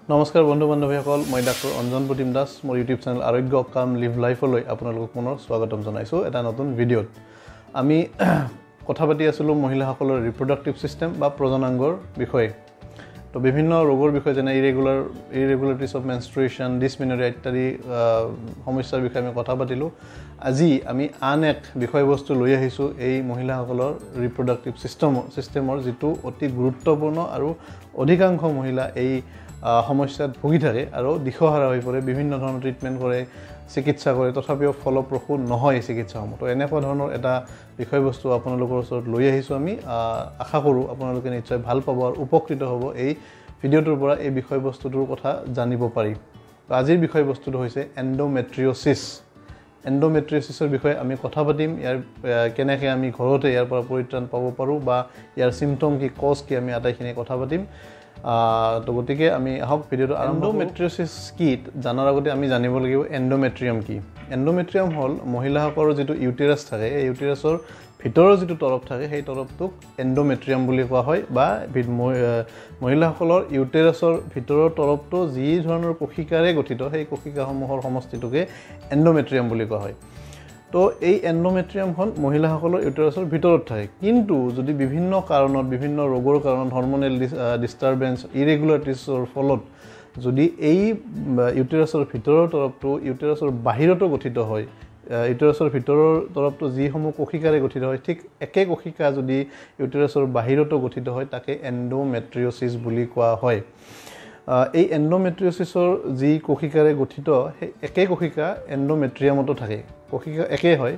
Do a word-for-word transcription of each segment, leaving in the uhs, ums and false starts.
নমস্কাৰ বন্ধু বান্ধৱীসকল মই ডাক্তৰ অঞ্জন প্ৰতিম দাস মোৰ ইউটিউব চেনেল আৰোগ্য কাম লিভ লাইফলৈ আপোনালোকক পুনৰ স্বাগতম জনাইছো এটা নতুন ভিডিঅ'ত আমি কথা পাতি আছিলো মহিলাসকলৰ ৰিপ্ৰডাক্টিভ সিস্টেম বা প্ৰজননাংগৰ বিষয়ে তো বিভিন্ন ৰোগৰ বিষয়ে যেনে irregular irregularities of menstruation dysmenorrhea ইত্যাদি সমস্যাৰ বিষয়ে আমি কথা পাতিলো আজি আমি আন এক বিষয়বস্তু লৈ আহিছো এই মহিলাসকলৰ ৰিপ্ৰডাক্টিভ সিস্টেম সিস্টেমৰ যেটো অতি গুৰুত্বপূৰ্ণ আৰু অধিকাংশ মহিলা এই সমস্যাত ভুগি থাকে আৰু দিশহাৰা হৈ পৰে বিভিন্ন ধৰণৰ ট্ৰিটমেন্ট কৰে চিকিৎসা কৰে তথাপিও ফলপ্ৰসূ নহয় এই চিকিৎসাসমূহ তো এনেকুৱা ধৰণৰ এটা বিষয়বস্তু আপোনালোকৰ ওচৰত লৈ আহিছো আমি আশা কৰো আপোনালোকে নিশ্চয় ভাল পাব আৰু উপকৃত হ'ব এই ভিডিঅ'টোৰ পৰা এই বিষয়বস্তুটোৰ কথা জানিব পাৰি তো আজিৰ বিষয়বস্তুটো হৈছে এন্ডোমেট্ৰিওসিস এন্ডোমেট্ৰিওসিসৰ বিষয়ে আমি কথা পাতিম ইয়াৰ কেনেকৈ আমি ঘৰতে ইয়াৰ পৰা পৰিত্ৰাণ পাব পাৰো বা ইয়াৰ সিম্পটম কি কজ কি আমি আটাইখিনি কথা পাতিম তো গতিকে আমি আহক ভিডিঅ'টো এন্ডোমেট্ৰিওসিস কি জানাৰ আগতে আমি জানিব লাগিব এন্ডোমেট্ৰিয়াম কি এন্ডোমেট্ৰিয়াম হল মহিলাসকলৰ যেটো ইউটেৰাছ থাকে এই ইউটেৰাছৰ ভিতৰৰ যেটো তৰফ থাকে সেই তৰফটোক এন্ডোমেট্ৰিয়াম বুলি কোৱা হয় বা মহিলাসকলৰ ইউটেৰাছৰ ভিতৰৰ তৰফটো যি ধৰণৰ কোশিকাৰে গঠিত সেই কোশিকাসমূহৰ সমষ্টিটোকে এন্ডোমেট্ৰিয়াম বুলি কোৱা হয় তো এই এন্ডোমেট্ৰিয়াম হল মহিলাসকলৰ ইউটেৰাছৰ ভিতৰত থাকে কিন্তু যদি বিভিন্ন কাৰণত বিভিন্ন ৰোগৰ কাৰণত হৰমোনেল ডিস্টাৰবেন্স ইৰেগুলাৰিটিছৰ ফলত যদি এই ইউটেৰাছৰ ভিতৰৰ তৰফটো ইউটেৰাছৰ বাহিৰতো গঠিত হয় ইউটেৰাছৰ ভিতৰৰ তৰফটো যিসমূহ কোশিকাৰে গঠিত হয় ঠিক একে কোশিকা যদি ইউটেৰাছৰ বাহিৰতো গঠিত হয় তাকে এন্ডোমেট্ৰিওসিস বুলি কোৱা হয় এই এন্ডোমেট্ৰিওসিসৰ যি কোশিকাৰে গঠিত সেই একে কোশিকা এন্ডোমেট্ৰিয়ামতো থাকে কোশিকা একে হয়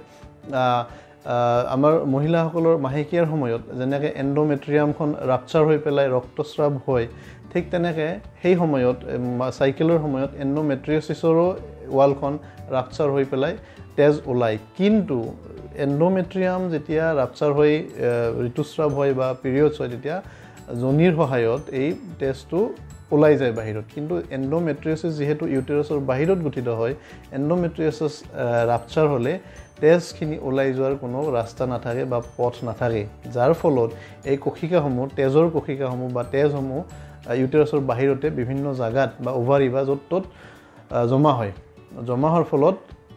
আমাৰ মহিলাসকলৰ মাহেকীয়াৰ সময়ত যেনেকৈ এন্ডোমেট্ৰিয়ামখন ৰাপচাৰ হৈ পেলাই ৰক্তস্ৰাৱ হয় ঠিক তেনেকৈ সেই সময়ত সাইকেলৰ সময়ত এন্ডোমেট্ৰিওসিসৰো ওয়ালখন ৰাপচাৰ হৈ পেলাই তেজ ওলাই কিন্তু এন্ডোমেট্ৰিয়াম যেতিয়া ৰাপচাৰ হৈ ঋতুস্ৰাৱ হয় বা পিৰিয়ডছ হয় তেতিয়া জনিৰ সহায়ত এই তেজটো ওলাই যায় বাহিৰত কিন্তু এন্ডোমেট্ৰিওসিস যেহেতু ইউটেৰাছৰ বাহিৰত গঠিত হয় এন্ডোমেট্ৰিওসিস ৰাপচাৰ হলে তেজখিনি ওলাই যোৱাৰ কোনো ৰাস্তা নাথাকে বা পথ নাথাকে যাৰ ফলত এই কোশিকাসমূহ তেজৰ কোশিকাসমূহ বা তেজসমূহ ইউটেৰাছৰ বাহিৰতে বিভিন্ন জাগাত বা ওভাৰি বা য'ত ত'ত জমা হয় জমা হোৱাৰ ফলত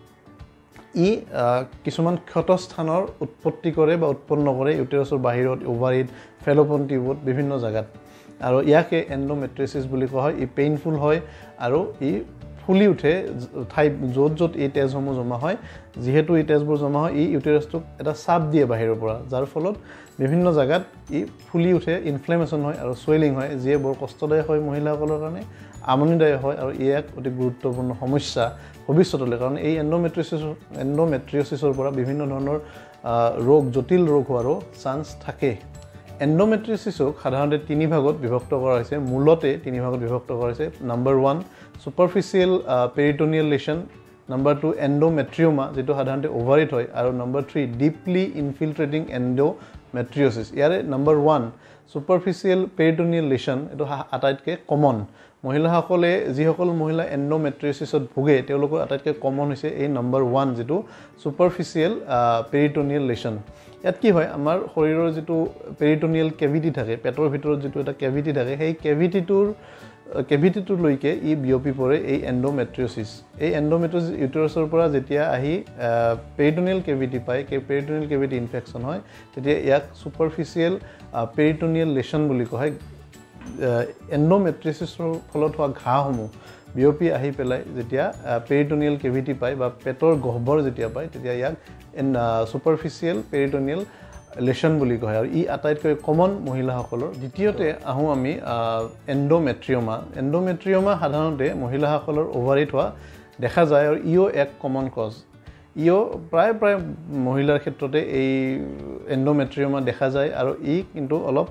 ই কিছুমান ক্ষতস্থানৰ উৎপত্তি কৰে বা উৎপন্ন কৰে ইউটেৰাছৰ বাহিৰত ওভাৰিত ফেলোপিয়ান টিউবত বিভিন্ন জাগাত আৰু ইয়াকে এন্ডোমেট্ৰিওসিস বুলি কোৱা হয় ই পেইনফুল হয় আৰু ই ফুলি উঠে ঠাই য'ত য'ত এই তেজসমূহ জমা হয় যেহেতু এই তেজবোৰ জমা হয় ই ইউটেৰাছটোক এটা চাপ দিয়ে বাহিৰৰ পৰা যাৰ ফলত বিভিন্ন জাগাত ই ফুলি উঠে ইনফ্লেমেশ্যন হয় আৰু সোয়েলিং হয় যিয়ে বৰ কষ্টদায়ক হয় মহিলাসকলৰ কাৰণে আমনিদায়ক হয় আৰু ই এক অতি গুৰুত্বপূৰ্ণ সমস্যা ভৱিষ্যতলৈ কাৰণ এই এন্ডোমেট্ৰিওসিস এন্ডোমেট্ৰিওসিসৰ পৰা বিভিন্ন ধৰণৰ ৰোগ জটিল ৰোগ হোৱাৰো চান্স থাকে এন্ডোমেট্ৰিওসিসক সাধাৰণতে তিনি ভাগত বিভক্ত কৰা হৈছে মূলতে তিনি ভাগত বিভক্ত কৰা হৈছে number one superficial peritoneal lesion number two endometrioma যেটো সাধাৰণতে ওভাৰিত হয় আৰু number three deeply infiltrating endometriosis ইয়াৰে number one superficial peritoneal lesion এটো আটাইতকৈ কমন মহিলাসকলে যিসকল মহিলা এন্ডোমেট্ৰিওসিসত ভুগে তেওঁলোকৰ আটাইতকৈ কমন হৈছে এই নম্বৰ ওৱান যেটো সুপাৰফিচিয়েল পেৰিটোনিয়েল লেশন ইয়াত কি হয় আমাৰ শৰীৰৰ যেটো পেৰিটোনিয়েল কেভিটি থাকে পেটৰ ভিতৰত যেটো এটা কেভিটি থাকে সেই কেভিটিটোৰ কেভিটিটোৰ লৈকে ই বিয়পি পৰে এই এন্ডোমেট্ৰিওসিস এই এন্ডোমেট্ৰিওসিস ইউটেৰাছৰ পৰা যেতিয়া আহি পেৰিটোনিয়েল কেভিটি পায় কে পেৰিটোনিয়েল কেভিটি ইনফেকচন হয় তেতিয়া ইয়াক সুপাৰফিচিয়েল পেৰিটোনিয়েল লেশন বুলি কোৱা হয় এন্ডোমেট্ৰিওসিসৰ ফলত হোৱা ঘাঁসমূহ বিয়পি আহি পেলাই যেতিয়া পেৰিটোনিয়েল কেভিটি পায় বা পেটৰ গহ্বৰ যেতিয়া পায় তেতিয়া ইয়াক সুপাৰফিচিয়েল পেৰিটোনিয়েল লেশন বুলি কোৱা হয় আৰু ই আটাইতকৈ কমন মহিলাসকলৰ দ্বিতীয়তে আহো আমি এন্ডোমেট্ৰিওমা এন্ডোমেট্ৰিওমা সাধাৰণতে মহিলাসকলৰ ওভাৰিত হোৱা দেখা যায় আৰু ইও এক কমন কজ ইও প্ৰায় প্ৰায় মহিলাৰ ক্ষেত্ৰতে এই এন্ডোমেট্ৰিওমা দেখা যায় আৰু ই কিন্তু অলপ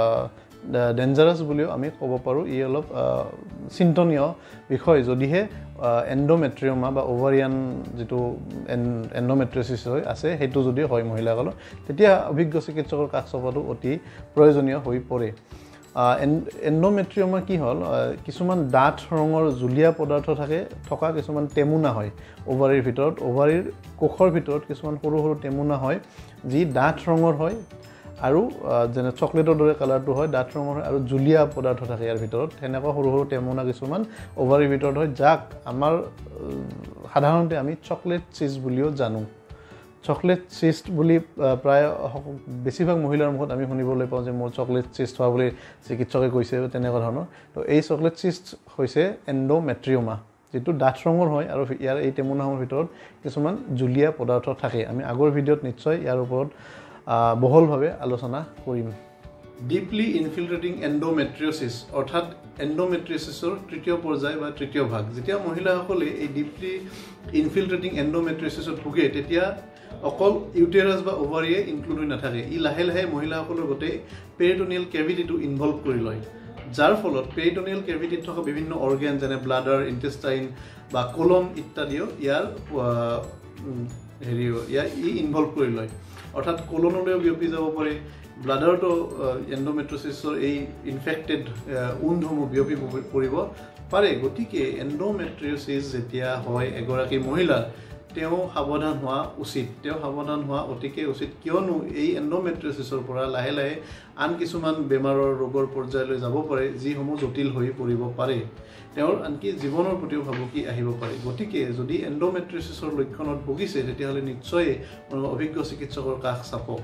ডেঞ্জাৰাছ বুলিও আমি ক'ব পাৰো ই অলপ চিন্তনীয় বিষয় যদিহে এন্ডোমেট্ৰিওমা বা ওভাৰিয়ান যেটো এন্ডোমেট্ৰিওসিস হয় আছে হেতু যদি হয় মহিলাসকলৰ তেতিয়া অভিজ্ঞ চিকিৎসকৰ কাষ চপাটো অতি প্ৰয়োজনীয় হৈ পৰে এন্ডোমেট্ৰিওমা কি হল কিছুমান ডাঠ ৰঙৰ জুলীয়া পদাৰ্থ থাকে থকা কিছুমান টেমুনা হয় ওভাৰিৰ ভিতৰত ওভাৰিৰ কোষৰ ভিতৰত কিছুমান সৰু সৰু টেমুনা হয় যি ডাঠ ৰঙৰ হয় আৰু যেনে চকলেটৰ দৰে কালাৰটো হয় ডাঠ ৰঙৰ হয় আৰু জুলীয়া পদাৰ্থ থাকে ইয়াৰ ভিতৰত সেনেকুৱা সৰু সৰু টেমুনা কিছুমান অভাৰীৰ ভিতৰত হয় যাক আমাৰ সাধাৰণতে আমি চকলেট চিজ বুলিও জানো চকলেট চিষ্ট বুলি প্ৰায় বেছিভাগ মহিলাৰ মুখত আমি শুনিবলৈ পাওঁ যে মোৰ চকলেট চিষ্ট হোৱা বুলি চিকিৎসকে কৈছে তেনেকুৱা ধৰণৰ তো এই চকলেট চিষ্ট হৈছে এণ্ডোমেট্ৰিওমা যেটো ডাঠ ৰঙৰ হয় আৰু ইয়াৰ এই টেমুনাসমূহৰ ভিতৰত কিছুমান জুলীয়া পদাৰ্থ থাকে আমি আগৰ ভিডিঅ'ত নিশ্চয় ইয়াৰ ওপৰত বহুলভাৱে আলোচনা কৰিম ডিপলি ইনফিল্ট্ৰেটিং এণ্ডোমেট্ৰিওচিছ অৰ্থাৎ এণ্ডোমেট্ৰিওচিছৰ তৃতীয় পৰ্যায় বা তৃতীয় ভাগ যেতিয়া মহিলাসকলে এই ডিপলি ইনফিল্ট্ৰেটিং এণ্ডোমেট্ৰিওচিছত ভোগে তেতিয়া অকল ইউটেৰাছ বা ওভাৰিয়ে ইনক্লুড হৈ নাথাকে ই লাহে লাহে মহিলাসকলৰ গোটেই পেৰিটনিয়েল কেভিটিটো ইনভলভ কৰি লয় যাৰ ফলত পেৰিটনিয়েল কেভিটিত থকা বিভিন্ন অৰ্গেন যেনে ব্লাডাৰ ইন্টেষ্টাইন বা কোলন ইত্যাদিও ইয়াৰ হেৰি ইয়াৰ ই ইনভলভ কৰি লয় অৰ্থাৎ কোলনলৈও বিয়পি যাব পাৰে ব্লাডাৰটো এণ্ডোমেট্ৰিওচিছৰ এই ইনফেক্টেড উণ্ডসমূহ বিয়পি পৰিব পাৰে গতিকে এণ্ডোমেট্ৰিওচিছ যেতিয়া হয় এগৰাকী মহিলাৰ তেওঁ সাৱধান হোৱা উচিত তেওঁ সাৱধান হোৱা অতিকে উচিত কিয়নো এই এণ্ডোমেট্ৰিওচিছৰ পৰা লাহে লাহে আন কিছুমান বেমাৰৰ ৰোগৰ পৰ্যায়লৈ যাব পাৰে যিসমূহ জটিল হৈ পৰিব পাৰে তেওঁৰ আনকি জীৱনৰ প্ৰতিও ভাবুকি আহিব পাৰে গতিকে যদি এণ্ডোমেট্ৰিওচিছৰ লক্ষণত ভুগিছে তেতিয়াহ'লে নিশ্চয় অভিজ্ঞ চিকিৎসকৰ কাষ চাপক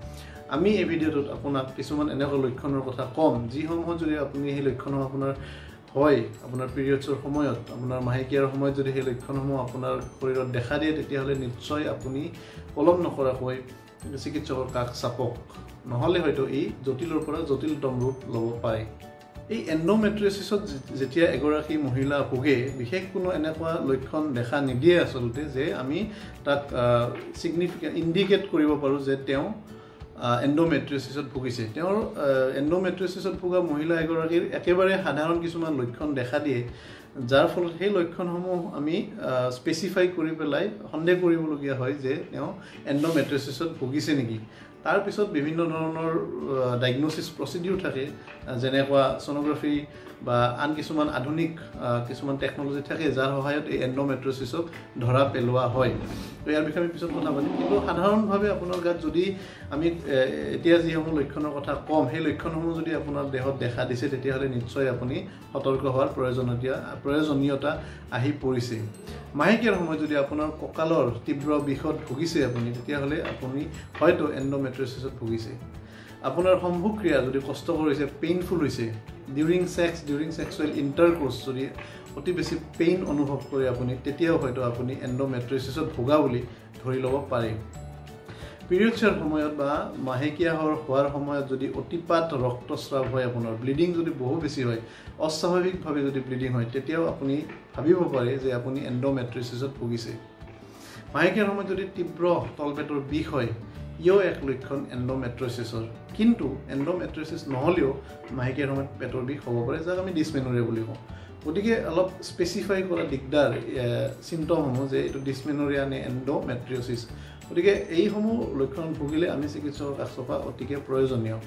আমি এই ভিডিঅ'টোত আপোনাক কিছুমান এনেকুৱা লক্ষণৰ কথা কম যিসমূহ যদি আপুনি সেই লক্ষণসমূহ আপোনাৰ হয় আপোনাৰ পিৰিয়ডছৰ সময়ত আপোনাৰ মাহেকীয়াৰ সময়ত যদি সেই লক্ষণসমূহ আপোনাৰ শৰীৰত দেখা দিয়ে তেতিয়াহ'লে নিশ্চয় আপুনি পলম নকৰাকৈ চিকিৎসকৰ কাষ চাপক নহ'লে হয়তো এই জটিলৰ পৰা জটিলতম ৰূপ ল'ব পাৰে এই এণ্ডোমেট্ৰিওচিছত যেতিয়া এগৰাকী মহিলা ভোগে বিশেষ কোনো এনেকুৱা লক্ষণ দেখা নিদিয়ে আচলতে যে আমি তাক সিগনিফিকেন্ট ইণ্ডিকেট কৰিব পাৰোঁ যে তেওঁ এণ্ডোমেট্ৰিওচিছত ভুগিছে তেওঁৰ এণ্ডোমেট্ৰিওচিছত ভুগা মহিলা এগৰাকীৰ একেবাৰে সাধাৰণ কিছুমান লক্ষণ দেখা দিয়ে যাৰ ফলত সেই লক্ষণসমূহ আমি স্পেচিফাই কৰি পেলাই সন্দেহ কৰিবলগীয়া হয় যে তেওঁ এণ্ডোমেট্ৰিওচিছত ভুগিছে নেকি তাৰ পিছত বিভিন্ন ধৰণৰ ডায়াগনোচিছ প্ৰচিডিউৰ থাকে যেনেকুৱা সোনোগ্ৰাফি বা আন কিছুমান আধুনিক কিছুমান টেকনলজি থাকে যাৰ সহায়ত এই এণ্ডোমেট্ৰিওচিছক ধৰা পেলোৱা হয় তো ইয়াৰ বিষয়ে আমি পিছত কথা পাতিম কিন্তু সাধাৰণভাৱে আপোনাৰ গাত যদি আমি এতিয়া যিসমূহ লক্ষণৰ কথা কম সেই লক্ষণসমূহ যদি আপোনাৰ দেহত দেখা দিছে তেতিয়াহ'লে নিশ্চয় আপুনি সতৰ্ক হোৱাৰ প্ৰয়োজনীয়তা প্ৰয়োজনীয়তা আহি পৰিছে মাহেকীয়াৰ সময়ত যদি আপোনাৰ কঁকালৰ তীব্ৰ বিষত ভুগিছে আপুনি তেতিয়াহ'লে আপুনি হয়তো এণ্ডোমেট্ৰিওচিছত ভুগিছে আপোনাৰ সম্ভোগ ক্ৰিয়া যদি কষ্টকৰ হৈছে পেইনফুল হৈছে during sex during sexual intercourse যদি অতি বেছি পেইন অনুভৱ কৰে আপুনি তেতিয়াও হয়তো আপুনি এণ্ডোমেট্ৰিওচিছত ভোগা বুলি ধৰি ল'ব পাৰে পিৰিয়ডছৰ সময়ত বা মাহেকীয়া হোৱাৰ সময়ত যদি অতিপাত ৰক্তস্ৰাৱ হয় আপোনাৰ ব্লিডিং যদি বহু বেছি হয় অস্বাভাৱিকভাৱে যদি ব্লিডিং হয় তেতিয়াও আপুনি ভাবিব পাৰে যে আপুনি এণ্ডোমেট্ৰিওচিছত ভুগিছে মাহেকীয়াৰ সময়ত যদি তীব্ৰ তলপেটৰ বিষ হয় ইও এক লক্ষণ এণ্ডোমেট্ৰিওচিছৰ কিন্তু এণ্ডোমেট্ৰিওচিছ নহ'লেও মাহেকীয়াৰ সময়ত পেটৰ বিষ হ'ব পাৰে যাক আমি ডিছমেনৰিয়া বুলি কওঁ গতিকে অলপ স্পেচিফাই কৰা দিগদাৰ চিম্পটমসমূহ যে এইটো ডিছমেনৰিয়া নে এণ্ডোমেট্ৰিওচিছ গতিকে এইসমূহ লক্ষণ ভুগিলে আমি চিকিৎসকৰ কাষ চপা অতিকে প্ৰয়োজনীয়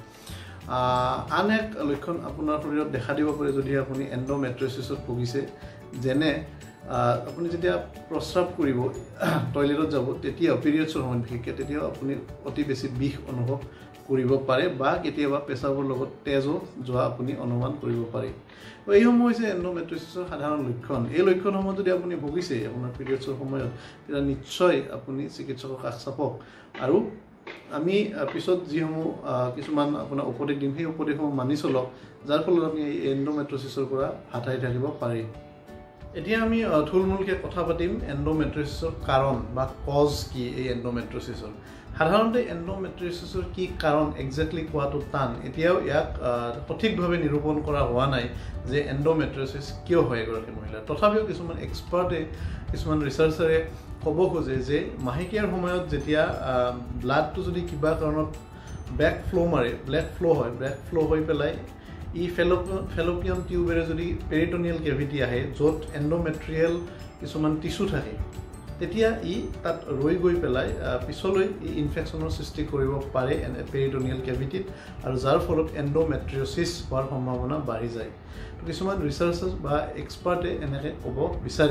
আন এক লক্ষণ আপোনাৰ শৰীৰত দেখা দিব পাৰে যদি আপুনি এণ্ডোমেট্ৰিওচিছত ভুগিছে যেনে আপুনি যেতিয়া প্ৰস্ৰাৱ কৰিব টয়লেটত যাব তেতিয়াও পিৰিয়ডছৰ সময়ত বিশেষকৈ তেতিয়াও আপুনি অতি বেছি বিষ অনুভৱ কৰিব পাৰে বা কেতিয়াবা পেচাবৰ লগত তেজো যোৱা আপুনি অনুমান কৰিব পাৰে তো এইসমূহ হৈছে এণ্ডোমেট্ৰিওচিছৰ সাধাৰণ লক্ষণ এই লক্ষণসমূহ যদি আপুনি ভুগিছে আপোনাৰ পিৰিয়ডছৰ সময়ত তেতিয়া নিশ্চয় আপুনি চিকিৎসকৰ কাষ চাপক আৰু আমি পিছত যিসমূহ কিছুমান আপোনাৰ উপদেশ দিম সেই উপদেশসমূহ মানি চলক যাৰ ফলত আপুনি এই এণ্ডোমেট্ৰিওচিছৰ পৰা হাত সাৰি থাকিব পাৰে এতিয়া আমি থুলমূলকৈ কথা পাতিম এণ্ডোমেট্ৰিওচিছৰ কাৰণ বা কজ কি এই এণ্ডোমেট্ৰিওচিছৰ সাধাৰণতে এণ্ডোমেট্ৰিওচিছৰ কি কাৰণ এক্সেক্টলি কোৱাটো টান এতিয়াও ইয়াক সঠিকভাৱে নিৰূপণ কৰা হোৱা নাই যে এণ্ডোমেট্ৰিওচিছ কিয় হয় এগৰাকী মহিলাৰ তথাপিও কিছুমান এক্সপাৰ্টে কিছুমান ৰিচাৰ্চাৰে ক'ব খোজে যে মাহেকীয়াৰ সময়ত যেতিয়া ব্লাডটো যদি কিবা কাৰণত বেক ফ্ল' মাৰে ব্লেক ফ্ল' হয় ব্লেক ফ্ল' হৈ পেলাই ই ফেলোপিয়ন ফেলোপিয়ন টিউবেৰে যদি পেৰিটনিয়েল কেভিটি আহে য'ত এণ্ডোমেট্ৰিয়েল কিছুমান টিচু থাকে তেতিয়া ই তাত ৰৈ গৈ পেলাই পিছলৈ ই ইনফেকশ্যনৰ সৃষ্টি কৰিব পাৰে পেৰিটনিয়েল কেভিটিত আৰু যাৰ ফলত এণ্ডোমেট্ৰিওচিছ হোৱাৰ সম্ভাৱনা বাঢ়ি যায় তো কিছুমান ৰিচাৰ্চাৰ্ছ বা এক্সপাৰ্টে এনেকৈ ক'ব বিচাৰে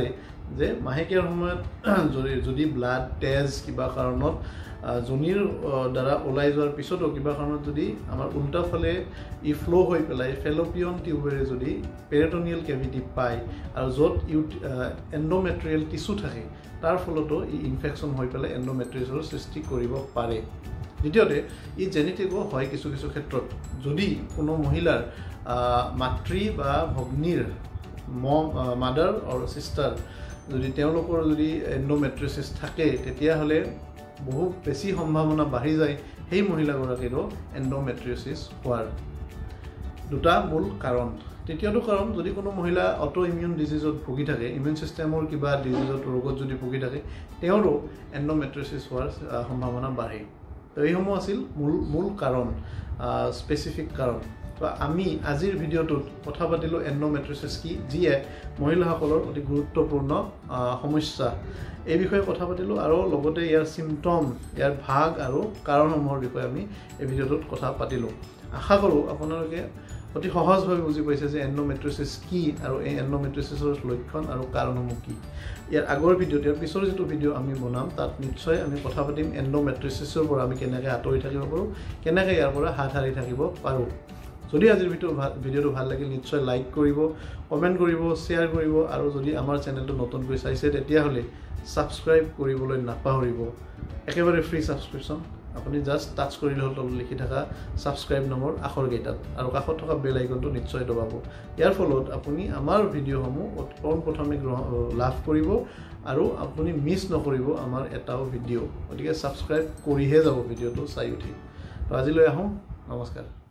যে মাহেকীয়াৰ সময়ত যদি যদি ব্লাড তেজ কিবা কাৰণত জনীৰ দ্বাৰা ওলাই যোৱাৰ পিছতো কিবা কাৰণত যদি আমাৰ উল্টা ফালে ই ফ্লো হৈ পেলাই ফেলোপিয়ন টিউবেৰে যদি পেৰিটনিয়েল কেভিটি পায় আৰু য'ত এণ্ডোমেট্ৰিয়েল টিস্যু থাকে তাৰ ফলতো ই ইনফেকশ্যন হৈ পেলাই এণ্ডোমেট্ৰিয়াছৰ সৃষ্টি কৰিব পাৰে দ্বিতীয়তে ই জেনেটিকো হয় কিছু কিছু ক্ষেত্ৰত যদি কোনো মহিলাৰ মাতৃ বা ভগ্নীৰ মম মাদাৰ আৰু সিষ্টাৰ যদি তেওঁলোকৰ যদি এণ্ডোমেট্ৰিয়াছিছ থাকে তেতিয়াহ'লে বহু বেছি সম্ভাৱনা বাঢ়ি যায় সেই মহিলাগৰাকীৰো এণ্ডোমেট্ৰিয়াছিছ হোৱাৰ দুটা মূল কাৰণ তৃতীয়টো কাৰণ যদি কোনো মহিলা অটো ইমিউন ডিজিজত ভুগি থাকে ইমিউন সিস্টেমৰ কিবা ডিজিজত ৰোগত যদি ভুগি থাকে তেওঁৰো এণ্ডোমেট্ৰিয়াছিছ হোৱাৰ সম্ভাৱনা বাঢ়ে তো এইসমূহ আছিল মূল মূল কাৰণ স্পেচিফিক কাৰণ তো আমি আজিৰ ভিডিঅ'টোত কথা পাতিলোঁ এণ্ডোমেট্ৰিয়াছিছ কি যিয়ে মহিলাসকলৰ অতি গুৰুত্বপূৰ্ণ সমস্যা এই বিষয়ে কথা পাতিলোঁ আৰু লগতে ইয়াৰ চিমটম ইয়াৰ ভাগ আৰু কাৰণসমূহৰ বিষয়ে আমি এই ভিডিঅ'টোত কথা পাতিলোঁ আশা কৰোঁ আপোনালোকে অতি সহজভাৱে বুজি পাইছে যে এণ্ডোমেট্ৰিয়াছিছ কি আৰু এই এণ্ডোমেট্ৰিয়াছিছৰ লক্ষণ আৰু কাৰণসমূহ কি ইয়াৰ আগৰ ভিডিঅ'ত ইয়াৰ পিছৰ যিটো ভিডিঅ' আমি বনাম তাত নিশ্চয় আমি কথা পাতিম এণ্ডোমেট্ৰিয়াছিছৰ পৰা আমি কেনেকৈ আঁতৰি থাকিব পাৰোঁ কেনেকৈ ইয়াৰ পৰা হাত সাৰি থাকিব পাৰোঁ যদি আজিৰ ভিডিঅ' ভাল ভিডিঅ'টো ভাল লাগিল নিশ্চয় লাইক কৰিব কমেণ্ট কৰিব শ্বেয়াৰ কৰিব আৰু যদি আমাৰ চেনেলটো নতুনকৈ চাইছে তেতিয়াহ'লে ছাবস্ক্ৰাইব কৰিবলৈ নাপাহৰিব একেবাৰে ফ্ৰী ছাবস্ক্ৰিপশ্যন আপুনি জাষ্ট টাচ কৰিলে হ'ল তলত লিখি থকা ছাবস্ক্ৰাইব নামৰ আখৰকেইটাত আৰু কাষত থকা বেল আইকনটো নিশ্চয় দবাব ইয়াৰ ফলত আপুনি আমাৰ ভিডিঅ'সমূহ পোনপ্ৰথমে লাভ কৰিব আৰু আপুনি মিছ নকৰিব আমাৰ এটাও ভিডিঅ' গতিকে ছাবস্ক্ৰাইব কৰিহে যাব ভিডিঅ'টো চাই উঠি তো আজিলৈ আহোঁ নমস্কাৰ